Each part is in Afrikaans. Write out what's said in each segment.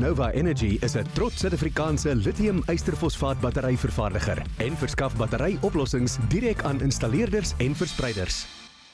Nova Energy is 'n trots Suid-Afrikaanse lithium-ysterfosfaat-batteryvervaardiger en verskaf batteryoplossings direk aan installeerders en verspreiders.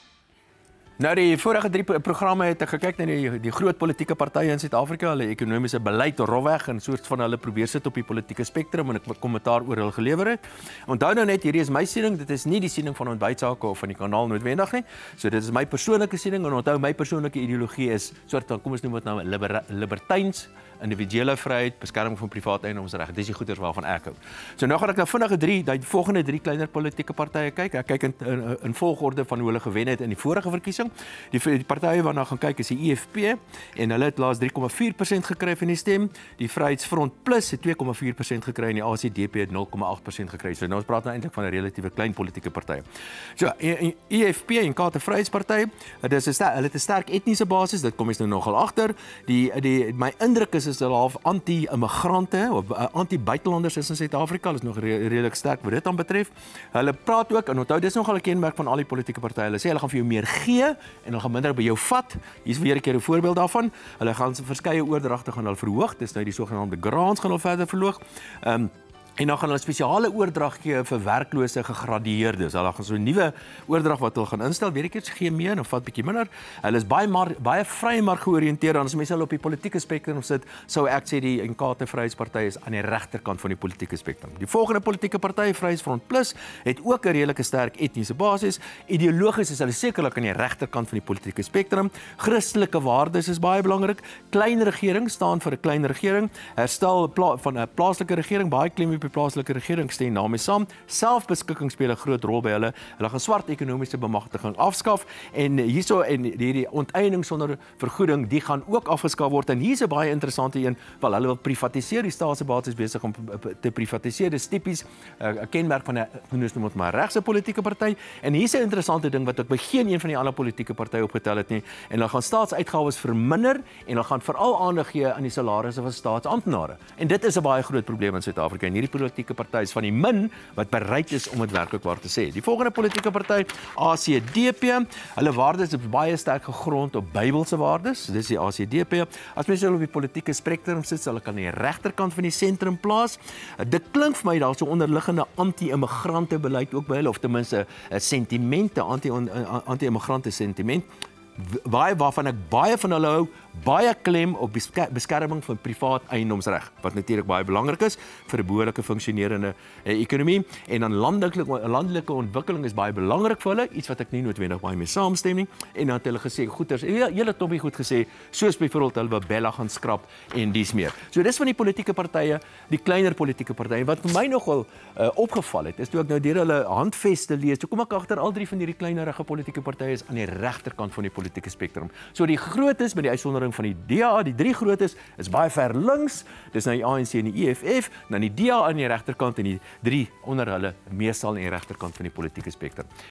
Nou die vorige 3 programme het ek gekyk na die groot politieke partye in Suid-Afrika, hulle ekonomiese beleid rofweg en soort van hulle probeer sit op die politieke spektrum en ek kommentaar oor hulle gelewer het. Onthou nou net, hierdie is my siening, dit is nie die siening van Ontbytsake of van die kanaal noodwendig nie. So dit is my persoonlike siening en onthou my persoonlike ideologie is soort van, kom ons noem dit nou libertyns, individuele vryheid, beskerming van privaat eiendomsreg. Dis die goeders waarvan ek hou. So nou gaan ek vinnig die volgende 3 kleiner politieke partye kyk. Ek kyk in volgorde van hoe hulle gewen het in die vorige verkiesing. Die partye waarna gaan kyk is die EFF en hulle het laas 3,4% gekry van die stem. Die Vryheidsfront Plus het 2,4% gekry en die ACDP het 0,8% gekry. So nou ons praat nou eintlik van 'n relatiewe klein politieke partye. So EFF en Inkatha Vryheidsparty, hulle het 'n sterk etniese basis, dit kom ons nou nogal agter. My indruk is hulle half anti-immigrante of anti-buitelanders is in Suid-Afrika. Hulle is nog redelik sterk wat dit aan betref. Hulle praat ook en onthou dis nogal 'n kenmerk van al die politieke partye. Hulle sê hulle gaan vir jou meer gee en hulle gaan minder by jou vat. Hier's weer 'n keer 'n voorbeeld daarvan. Hulle gaan verskeie oordragte gaan hulle verhoog. Dis nou die sogenaamde grants gaan hulle verder verhoog. En dan gaan hulle spesiale oordrag gee vir werklose gegradueerdes. Hulle gaan so 'n nuwe oordrag wat hulle gaan instel. Weet ek iets gee meer en vat bietjie minder. Hulle is baie vry maar georiënteerd. As mense hulle op die politieke spektrum sit, sou ek sê die Inkatha Vryheidsparty is aan die regterkant van die politieke spektrum. Die volgende politieke party, Vryheidsfront Plus, het ook 'n redelike sterk etniese basis. Ideologies is hulle sekerlik aan die regterkant van die politieke spektrum. Christelike waardes is baie belangrik. Klein regering staan vir 'n klein regering. Herstel van 'n plaaslike regering, baie klem op die plaaslike regering stem daarmee saam. Selfbeskikking speel 'n groot rol by hulle. Hulle gaan swart ekonomiese bemagtiging afskaf en hierdie onteiening sonder vergoeding, die gaan ook afgeskaf word. En hier's 'n baie interessante een, wel hulle wil privatiseer. Die staatsbates is besig om te privatiseer. Dis tipies 'n kenmerk van 'n regse politieke party. En hier's 'n interessante ding wat ek by geen een van die ander politieke partye opgetel het nie. En hulle gaan staatsuitgawes verminder en hulle gaan veral aandag gee aan die salarisse van staatsamptenare. En dit is 'n baie groot probleem in Suid-Afrika. En hierdie politieke party is van die min wat bereid is om dit werklik waar te sê. Die volgende politieke party, ACDP, hulle waardes is baie sterk gegrond op Bybelse waardes. Dis die ACDP. As mense hulle op die politieke spektrum sit, hulle kan aan die regterkant van die sentrum plaas. Dit klink vir my daar so onderliggende anti-immigrante beleid ook by hulle, of ten minste 'n sentiment, 'n anti-immigrante sentiment. Waarvan ek baie van hulle hou, baie klem op beskerming van privaat eiendomsreg, wat natuurlik baie belangrik is vir 'n behoorlike funksionerende ekonomie. En dan landelike ontwikkeling is baie belangrik vir hulle, iets wat ek nie noodwendig baie mee saamstem nie. En dan het hulle gesê goeders, hele toppie goed gesê, soos byvoorbeeld hulle Bella gaan skrap en dies meer. So dis van die politieke partye, die kleiner politieke partye. Wat vir my nogal opgeval het, is toe ek nou deur hulle handveste lees, toe kom ek agter al 3 van hierdie kleinerige politieke partye is aan die regterkant van die politieke spektrum. So die grootes met die uitsondering van die DA, die 3 grootes is baie ver links, dis nou die ANC en die EFF, dan die DA aan die regterkant en die 3 onder hulle meestal aan die regterkant van die politieke spektrum.